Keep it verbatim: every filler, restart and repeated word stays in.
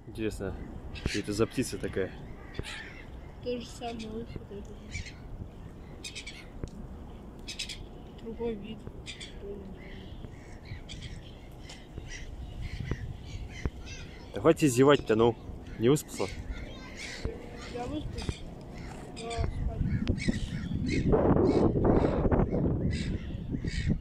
Интересно, что это за птица такая? То же самое, вот это. Другой вид. Да хватит зевать-то, ну, не выспался? Я выспался. Да, спать.